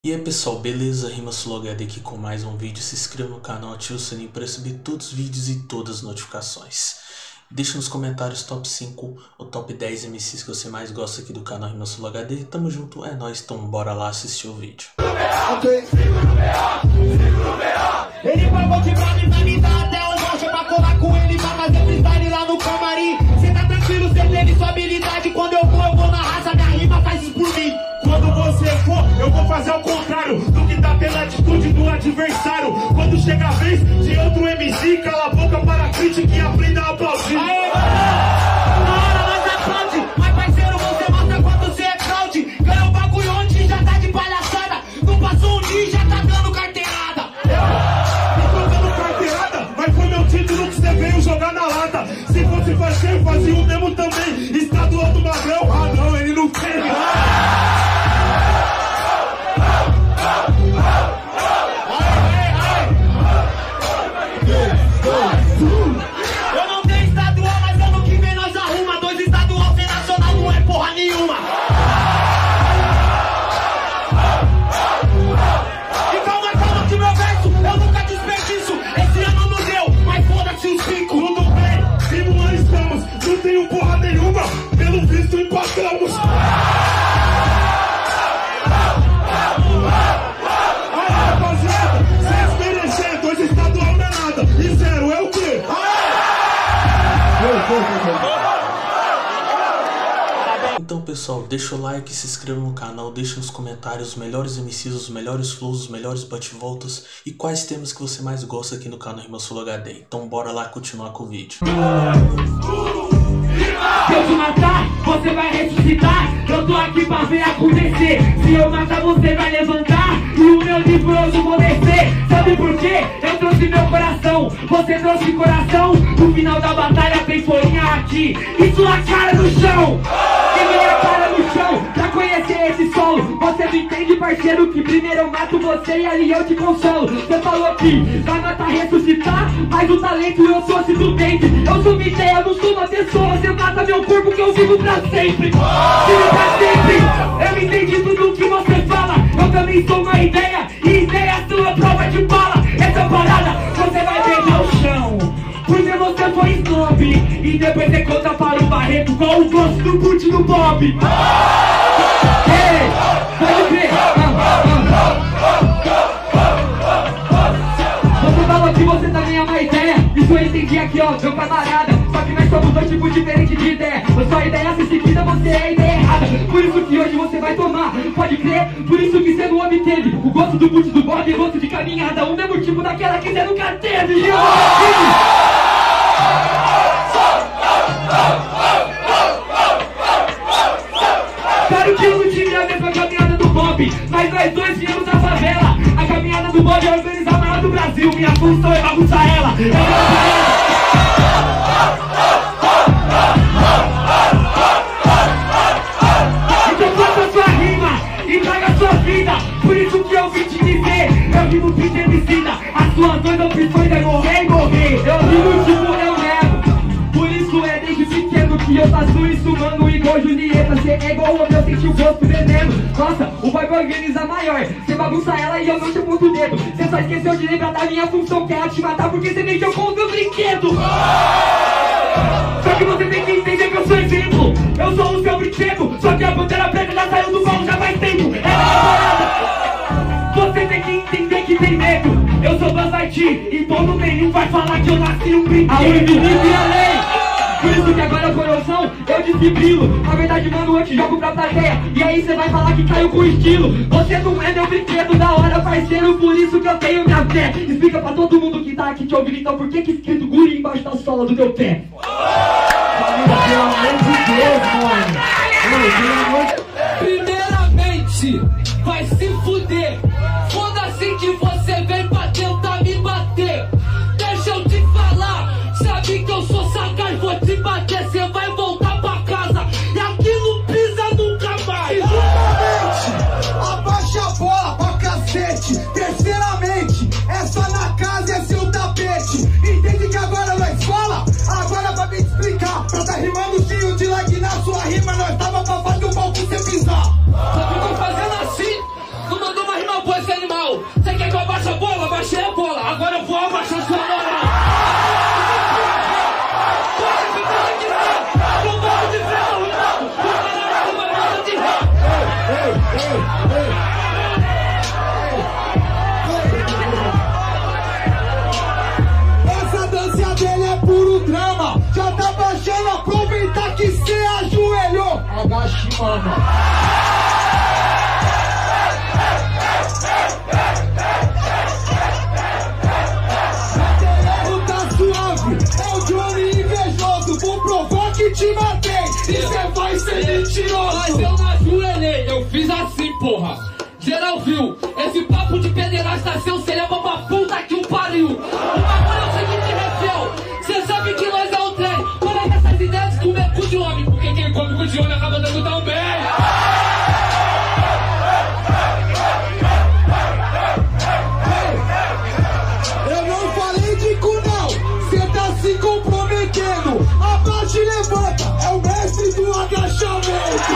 E aí pessoal, beleza? RimaSuloHD aqui com mais um vídeo. Se inscreva no canal, ative o sininho para receber todos os vídeos e todas as notificações. Deixa nos comentários top 5 ou top 10 MCs que você mais gosta aqui do canal RimaSuloHD. Tamo junto, é nóis, então bora lá assistir o vídeo. Ele pagou de pra mim, vai me dar até o norte pra colar com ele, pra fazer freestyle lá no camarim. Cê tá tranquilo, cê teve sua habilidade. Quando eu vou na raça, minha rima faz isso por mim. Quando você for, eu vou fazer o contrário do que tá pela atitude do adversário. Quando chega a vez de outro MC, cala a boca para a crítica e aprenda a aplaudir. Aê! Na hora nós aplaude, mas parceiro, você mostra quanto você é fraude. Ganhou o bagulho ontem, já tá de palhaçada. Não passou um dia, já tá dando carteirada. Tô dando carteirada, mas foi meu título que você veio jogar na lata. Se fosse fazer, fazia o mesmo também. Estadual do Magrão, ah não, ele não tem. Eu não tenho estadual, mas ano que vem nós arruma. 2 estadual sem nacional não é porra nenhuma. E calma que meu verso eu nunca desperdiço. Esse ano não deu, mas foda-se os 5. Tudo bem, e não estamos, não tenho porra nenhuma. Pelo visto empatamos. Então pessoal, deixa o like, se inscreva no canal, deixa nos comentários os melhores MCs, os melhores flows, os melhores bate-voltas e quais temas que você mais gosta aqui no canal RimaSuloHD. Então bora lá continuar com o vídeo. Se eu te matar, você vai ressuscitar. Eu tô aqui pra ver acontecer. Se eu matar, você vai levantar. E o meu livro eu não vou descer. Sabe por quê? Eu trouxe meu coração. Você trouxe coração. No final da batalha tem folhinha aqui e sua cara no chão. E minha cara no chão pra conhecer esse solo. Você não entende, parceiro, que primeiro eu mato você e ali eu te consolo. Você falou que vai matar, ressuscitar, mas o talento eu trouxe do dente. Eu sou uma ideia, eu não sou uma pessoa. Você mata meu corpo que eu vivo pra sempre. Vivo pra sempre. Eu entendi tudo que você fala. Eu também sou uma ideia, e ideia sua prova de bala. Essa parada você vai beijar o chão, porque você foi snob. E depois você conta para o Barreto qual o gosto do boot do Bob. Ei, pode crer. Você falou que você também é uma ideia. Isso eu entendi aqui, ó, meu camarada. Só que nós somos dois tipos diferentes de ideia. A sua ideia se seguida, você é a ideia errada. Por isso que hoje você vai tomar, pode crer. Por isso que você não obteve o gosto do boot do Bob e gosto de caminhada. O mesmo tipo daquela que você nunca teve. Claro que eu não tive a mesma caminhada do Bob, mas nós dois viemos da favela. A caminhada do Bob é organizar a maior do Brasil. Minha função é bagunçar ela. Então faça a sua rima e traga a sua vida. Por isso que eu vim te dizer, eu rimo pintemicida. As suas 2 opções é morrer e morrer. Eu rimo tipo eu nego. Por isso é desde pequeno que eu faço isso, mano, igual Julieta. Cê é igual o meu, senti o gosto veneno. Nossa, o vibe organiza maior. Cê bagunça ela e eu não te aponto o dedo. Cê só esqueceu de lembrar da minha função, que é te matar porque cê mexeu com o meu brinquedo. Só que você tem que entender que eu sou exemplo. Eu sou o seu brinquedo, só que a bandeira preta já saiu do colo já faz tempo. É a parada. Você tem que entender que tem medo. Eu sou Buzz Lightyear e todo nenhum vai falar que eu nasci um brinquedo. A infinito e a lei. Por isso que agora, coração, eu desfibrilo. Na verdade, mano, eu te jogo pra plateia. E aí cê vai falar que caiu com estilo. Você não é meu brinquedo da hora, parceiro. Por isso que eu tenho minha fé. Explica pra todo mundo que tá aqui te ouvindo. Então por que que escrito guri embaixo da sola do teu pé? Pelo amor de Deus, mano. Primeiramente, vai se fuder. Foda-se que você vem pra tentar me bater. Deixa eu te falar, sabe que eu sou sagaz. Vou te bater, cê vai voltar pra casa. E aqui não pisa nunca mais. Segundamente, abaixa a bola pra cacete. Terceiramente, é só na casa e é seu tapete. Entende que agora nós fala? Agora vai me explicar. Pra tá rimando cheio de like na sua rima. Nós tava pra fazer um palco sem pisar. Só que eu tô fazendo assim, não mandou uma rima agache, mano. É o Johnny invejoso, vou provar que te matei e cê vai ser mentiroso. Mas eu não ajoelhei, eu fiz assim, porra. Geral viu, esse papo de pederasta seu, cê leva pra puta que o pariu. O bagulho é o seguinte, Rafael, cê sabe que nós é o trem. Para essas ideias de comer cu de homem, porque quem come cu de homem acaba dando tão bem. Eu não falei de cu não, cê tá se comprometendo. Abaixa e levanta, é o mestre do agachamento.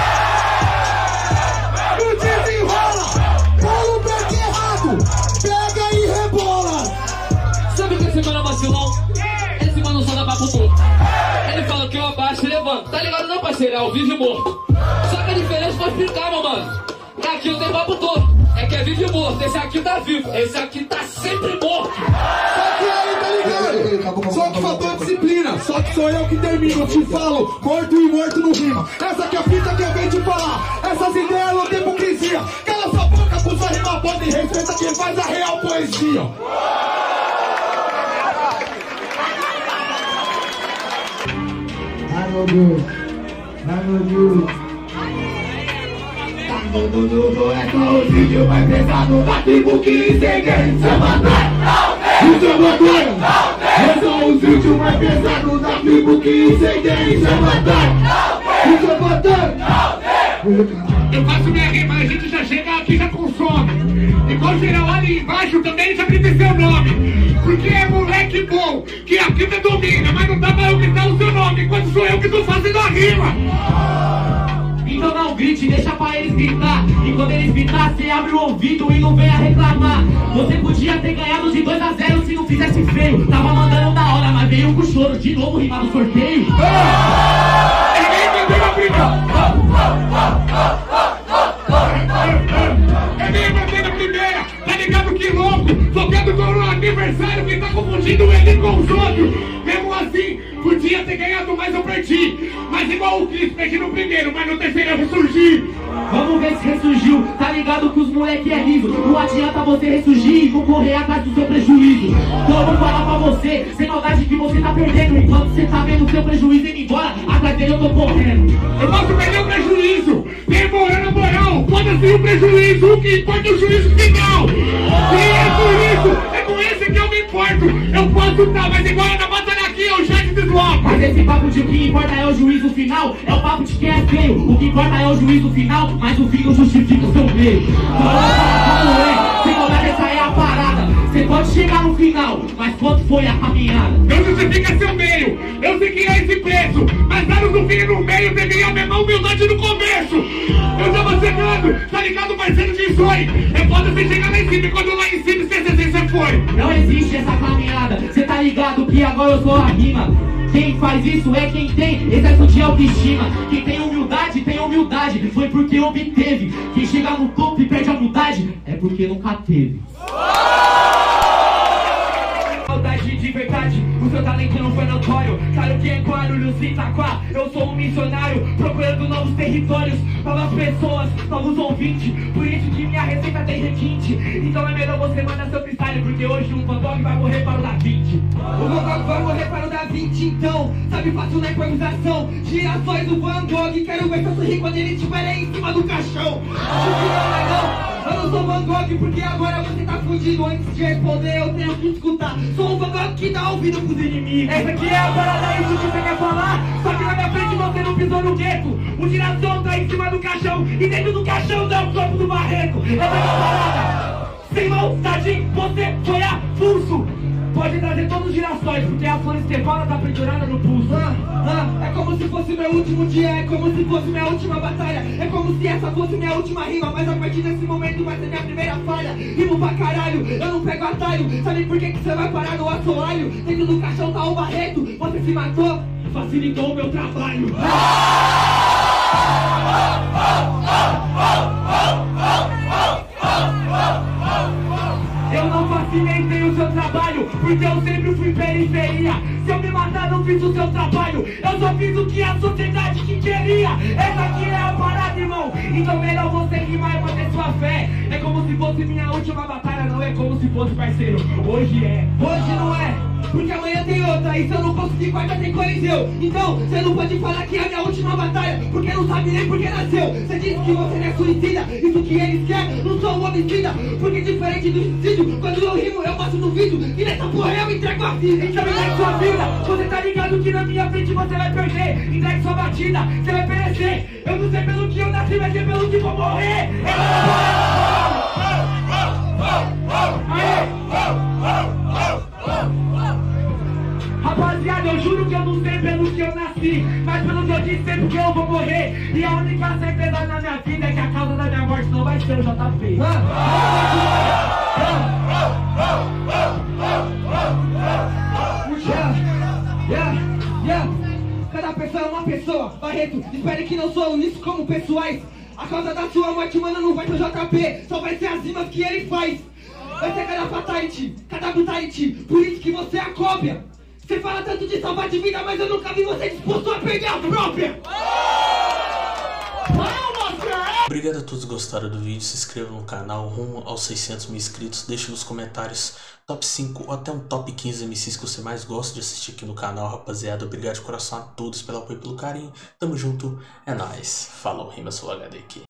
Não desenrola, bola o pé errado, pega e rebola. Sabe o que esse mano é vacilão? Esse mano só dá papo todo. Ele fala que eu abaixo e levanto. Tá ligado não, parceiro? É ao vivo e morto. Só que a diferença pra explicar, meu mano. É aqui eu tenho papo todo. É que é vivo e morto. Esse aqui tá vivo. Esse aqui tá sempre morto. Só que aí, tá ligado? Só que faltou disciplina. Só que sou eu que termino. Eu te falo, morto e morto não rima. Essa que é a fita que eu venho te falar. Essas ideias não tem hipocrisia. Cala sua boca, puxa rima, bota e respeita quem faz a real poesia. Ai meu Deus, ai meu Deus. Tá todo mundo, é só o vídeo mais pesado da tribo que ninguém se matar. Isso é matar. É só o vídeo mais pesado da tribo que ninguém se matar. Isso é matar. Eu faço minha rima, a gente já chega aqui já consome. Igual geral ali embaixo também já grita seu nome. Porque é moleque bom, que a fita domina. Mas não dá pra eu gritar o seu nome, enquanto sou eu que tô fazendo a rima. Então não grite, deixa pra eles gritar. E quando eles gritar, cê abre o ouvido e não venha reclamar. Você podia ter ganhado de 2-0 se não fizesse feio. Tava mandando da hora, mas veio com choro. De novo rimar no sorteio. Ninguém entendeu a primeira. Ninguém entendeu a primeira. Tá ligado que louco? Focando no aniversário que tá confundindo ele com os outros. Mesmo assim, podia ter ganhado, mas eu perdi. Mas igual o Cris, perdi no primeiro, mas no terceiro eu ressurgi. Vamos ver se ressurgiu. Tá ligado que os moleque é riso. Não adianta você ressurgir e vou correr atrás do seu prejuízo. Então eu vou falar pra você, sem maldade que você tá perdendo. Enquanto você tá vendo o seu prejuízo indo embora, atrás dele eu tô correndo. Eu posso perder o prejuízo, demorando a moral. Foda-se o prejuízo, o que importa é o juízo final. E é por isso, é com esse que eu me importo. Eu posso tá, mas igual na batalha aqui eu já te desloco. Mas esse papo de o que importa é o juízo final, é o papo de quem é feio. O que importa é o juízo final, mas o fim não justifica o seu meio. Como é? Sem maldade, essa é a parada. Você pode chegar no final, mas quanto foi a caminhada? Não justifica seu meio, eu sei que é esse preço. Mas dados no fim e no meio devem a mesma humildade no começo. Eu tava chegando, tá ligado, parceiro de sonho. É foda você chegar lá em cima e quando lá em cima você foi. Não existe essa caminhada, cê tá ligado que agora eu sou a rima. Quem faz isso é quem tem excesso de autoestima. Quem tem humildade, foi porque obteve. Quem chega no topo e perde a humildade, é porque nunca teve. Saudade de verdade, o seu talento não foi notório. Claro que é Guarulhos e Itaquá, eu sou um missionário, procurando novos territórios, novas pessoas, novos ouvintes. Por isso que minha receita tem requinte. Então é melhor você mandar seu freestyle, porque hoje um Van Gogh vai morrer para o Da Vinci. O Van Gogh vai morrer para o Da Vinci, então sabe fácil na improvisação. Girassóis do Van Gogh, quero ver se eu sorrir quando ele estiver aí em cima do caixão. Acho que não é não, eu não sou Van Gogh, porque agora você tá fudido. Antes de responder eu tenho que escutar. Sou um Van Gogh que dá ouvido pros inimigos. Essa aqui é a parada, é isso que você quer falar. Só que na minha frente você não pisou no gueto. O girassol tá em cima do caixão e dentro do caixão dá o topo do barreco. Essa aqui é a parada. Sem maldade, você foi avulso. Pode trazer todos os girassóis, porque a flor Estefana tá pendurada no pulso. É como se fosse meu último dia, é como se fosse minha última batalha. É como se essa fosse minha última rima, mas a partir desse momento vai ser minha primeira falha. Rimo pra caralho, eu não pego atalho. Sabe por que você vai parar no assoalho? Dentro do caixão tá o Barreto, você se matou, facilitou o meu trabalho. Eu não faço silenciei o seu trabalho, porque eu sempre fui periferia. Se eu me matar, não fiz o seu trabalho, eu só fiz o que a sociedade que queria. Essa aqui é a parada, irmão. Então melhor você rimar e manter sua fé. É como se fosse minha última batalha, não é como se fosse, parceiro. Hoje é, hoje não é, porque amanhã tem outra. E se eu não conseguir, quarta tem Coliseu. Então você não pode falar que é a minha última batalha, porque não sabe nem porque nasceu. Você disse que você não é suicida, isso que eles querem, não sou um homicida. Porque diferente do suicídio, quando eu rimo eu mostro no vídeo, e nessa porra eu entrego a vida. Então entregue sua vida, você tá ligado que na minha frente você vai perder. Entregue sua batida, você vai perecer. Eu não sei pelo que eu nasci, mas é pelo que vou morrer. Rapaziada, eu juro que eu não sei pelo que eu nasci, mas pelo que eu disse sei porque eu vou morrer. E a única certeza na minha vida é que a causa da minha morte não vai ser o JP. Cada pessoa é uma pessoa, Barreto, espere que não sou nisso como pessoais. A causa da sua morte, mano, não vai ser o JP, só vai ser as rimas que ele faz. Vai ser cada fatality, cada brutality, por isso que você é a cópia. Você fala tanto de salvar de vida, mas eu nunca vi você disposto a perder a própria. Obrigado a todos que gostaram do vídeo, se inscrevam no canal, rumo aos 600 mil inscritos, deixe nos comentários top 5 ou até um top 15 MCs que você mais gosta de assistir aqui no canal, rapaziada. Obrigado de coração a todos pelo apoio e pelo carinho, tamo junto, é nóis, falou, rima sua HD aqui.